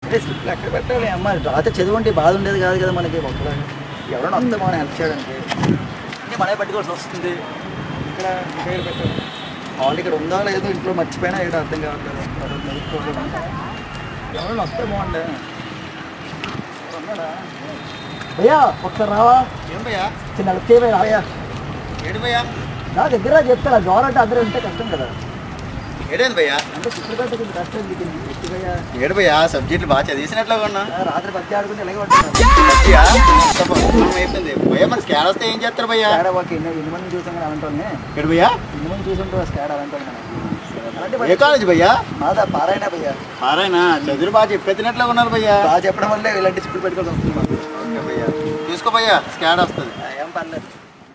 అంటే స్లిప్లు ఎక్కడ పెట్టాలి అమ్మ, రాత్రి చదువుంటే బాధ ఉండేది కాదు కదా మనకి. ఒక్కలా ఎవరైనా వస్తే మనం హెల్ప్ చేయడానికి అంటే మనమే పట్టుకోవాల్సి వస్తుంది. ఇక్కడ పేరు పెట్టాలి ఆల్రెడీ ఇక్కడ ఉందా లేదో ఇంట్లో మర్చిపోయినా ఇక్కడ అర్థం కావట్లేదు. ఎవరైనా వస్తే బాగుండే. భయ్యా ఒకసారి రావా? ఏం భయ్యా? చిన్న హెల్ప్ చేయబోయా రావయ్యా? ఏడు భయ్యా? నా దగ్గర చెప్తా, జ్వరం అంటే అందరూ ఉంటే కష్టం కదా. ఏడేంది భయ్యా? అంటే చిత్రకట్ట కొంచెం కష్టం దిగింది. భయ్యా ఏడు భయ్యా? సబ్జెక్టులు బాగా చదివిసినట్లు ఉన్నా. రాత్రి పచ్చి ఆడుకుంటే ఎలాగే పడుతుంది భయ్యా. మన స్కాడ్ వస్తే ఏం చేస్తారు భయ్యా? స్కాడ్ వాళ్ళకి ఎన్ని మంది చూసాం కదా అలాంటి. ఏడు భయ్యా? ఎన్ని మంది చూసాం స్కాడ్ అలాంటి. ఏ కాలేజ్ భయ్యా? మాదా పారాయణ భయ్యా. పారాయణ చదువులు బాగా చెప్పేసినట్లు ఉన్నారు భయ్యా. బాగా చెప్పడం వల్లే ఇలాంటి స్కూల్ పెట్టుకోవాల్సి వస్తుంది మాకు. ఓకే భయ్యా, చూసుకో భయ్యా, స్కాడ్ వస్తుంది. ఏం పర్లేదు.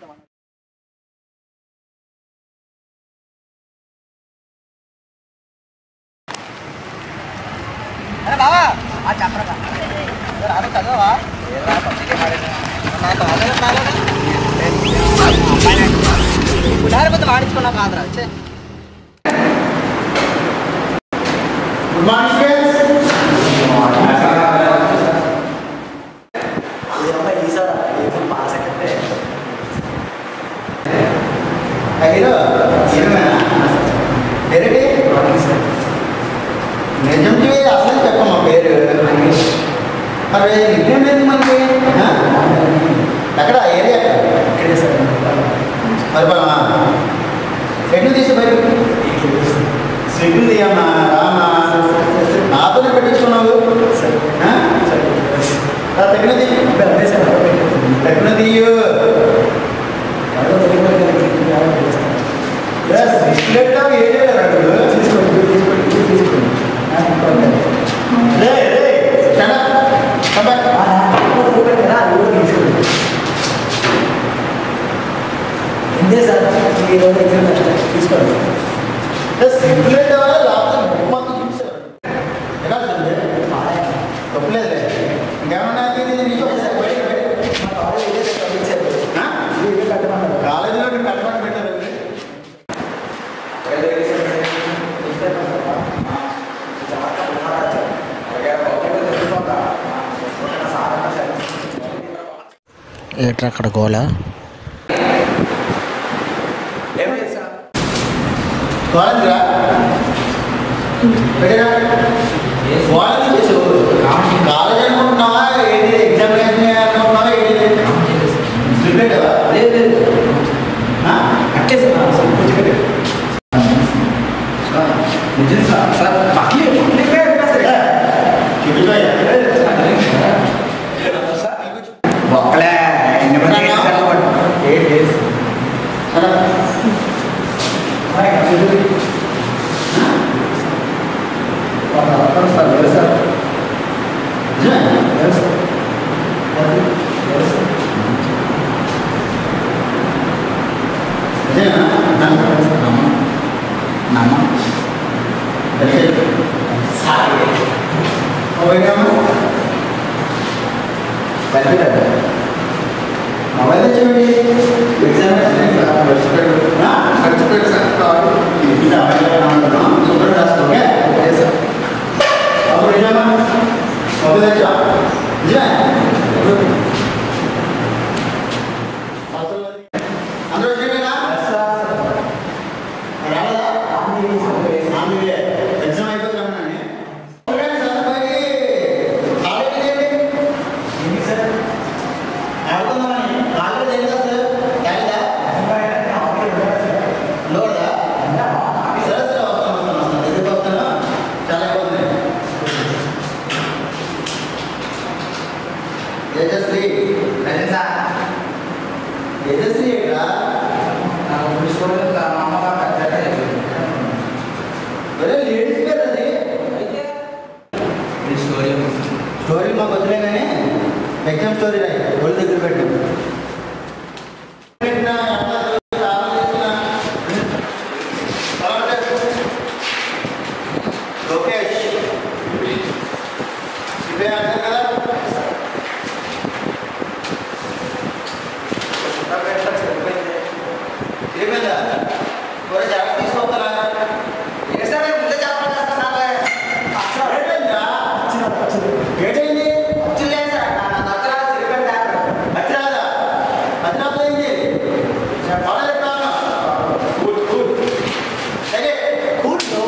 అరే బావా ఆ చెప్పరా రాను చదవా? ఏరా పబ్లిక్ నాకు ఆలోచన వాడించుకున్నా కాదురా. గుడ్ మార్నింగ్ నిజం అసలు చెప్పమ్మా పేరు. మరి నిజం లేదు మనకి. ఎక్కడ ఏరియా ఇక్కడే సార్. మరి సెటిల్ తీసి బయట సెటిల్ తీయమ్మా. రామా నాతోనే పెట్టించుకున్నావు. తగిన తీయు ఇందే సార్ ఈరోజు ఎగ్జామ్ తీసుకోండి. సింపుల్ మొత్తం చూసారు ఎలా తప్పలేదు. ఇంకేమన్నా కాలేజీలో కట్టమని పెట్టారు. ఏట్రా అక్కడ గోళ కాలేజ్ అనుకుంటున్నావా? ఏంటి ఎగ్జామినేషన్ అనుకుంటున్నావా? ఏంటి స్టోరీ మాకు వదిలే కానీ ఎగ్జామ్ స్టోరీ రాయి ఒళ్ళు దగ్గర పెట్టు. ఏటైంది అచ్చిరాదా అచ్చిరాపోయింది సరే కూర్చో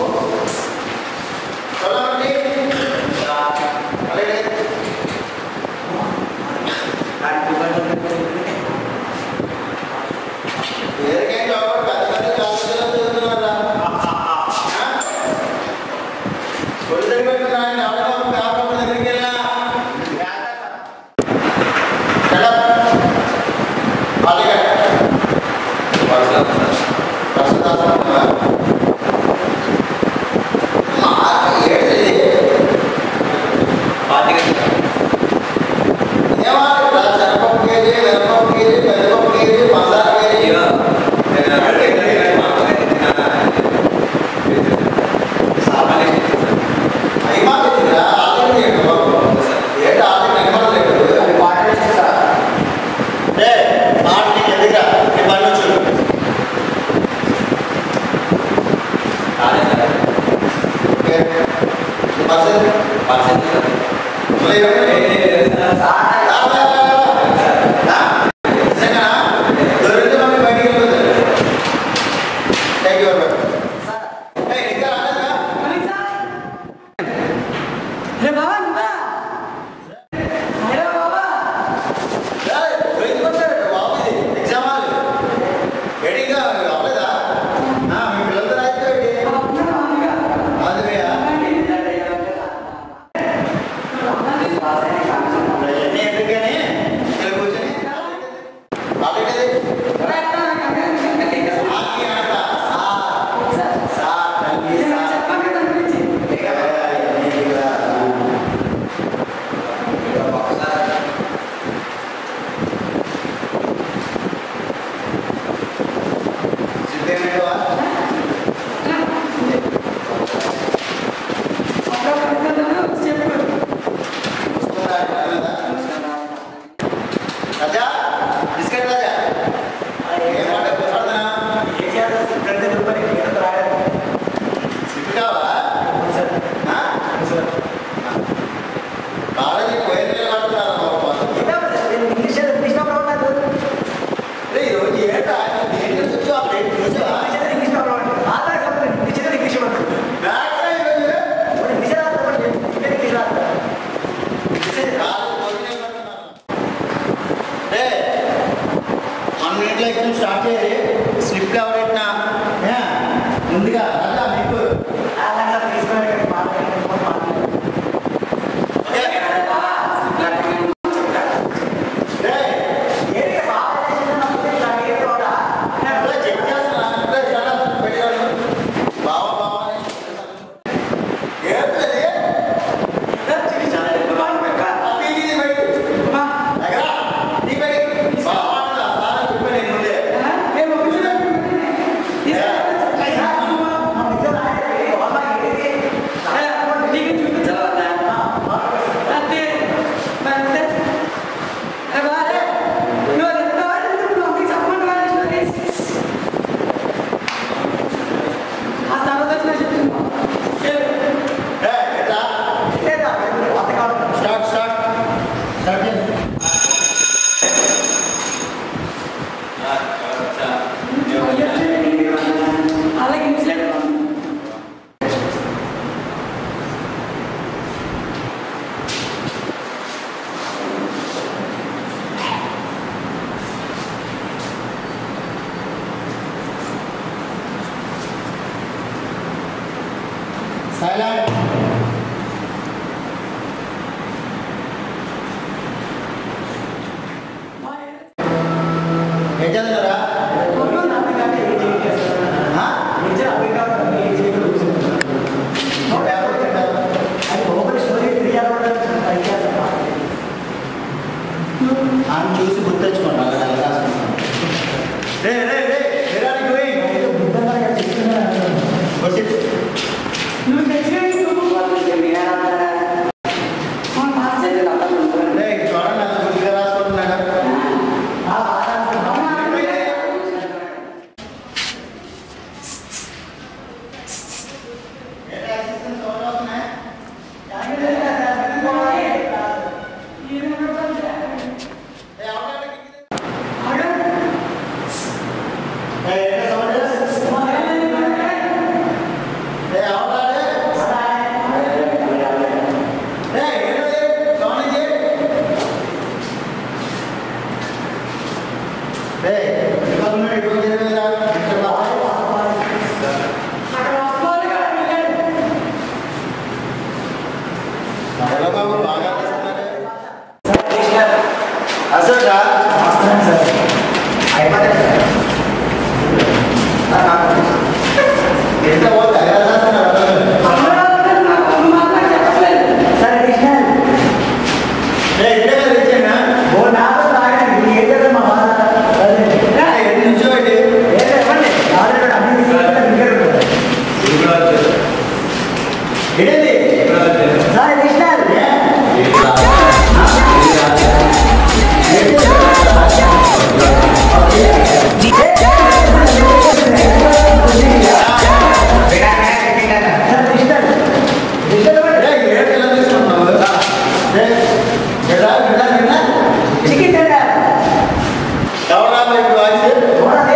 చికెన్ టెండర్ ఎవరా ఇప్పుడు వాయిస్ చూడండి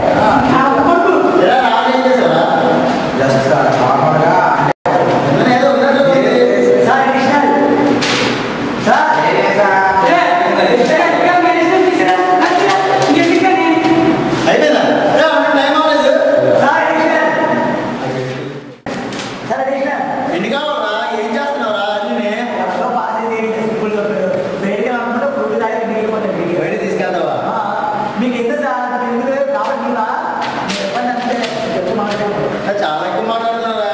జస్ట్ నార్మల్గా ఏదో సార్ అయిపోయిందా టైం అవ్వలేదు ఎన్ని కావాలరా ఏం చేస్తున్నావురా అన్నీ బయట తీసుకెళ్తావా మీకు ఎంత కాబట్టి చాలా ఎక్కువ మాట్లాడుతున్నారా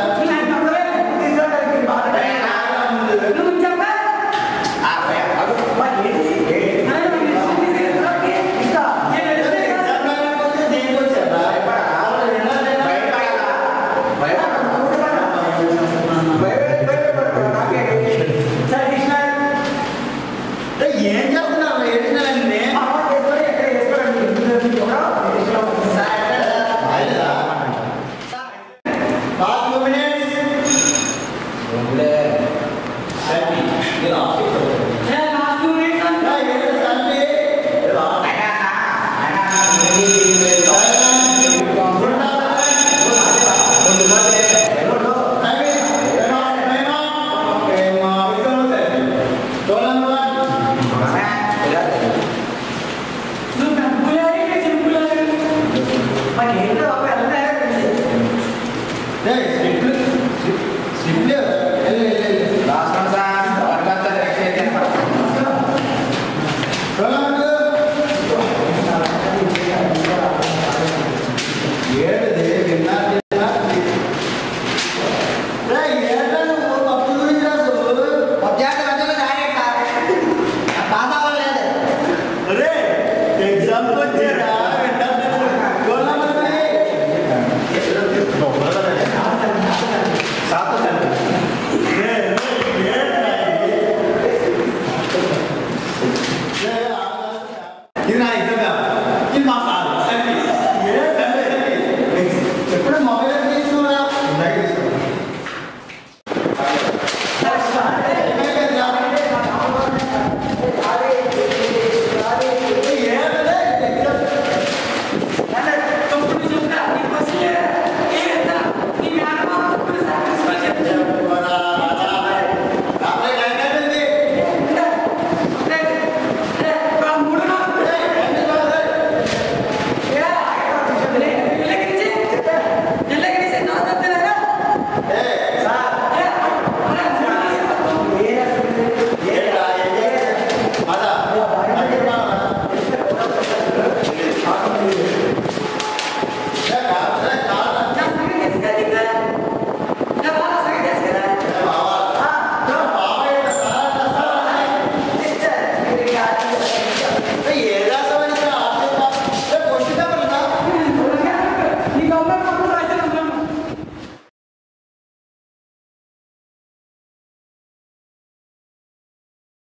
ఏం చేస్తున్నారు ఏడిచినారండి Last 2 minutes.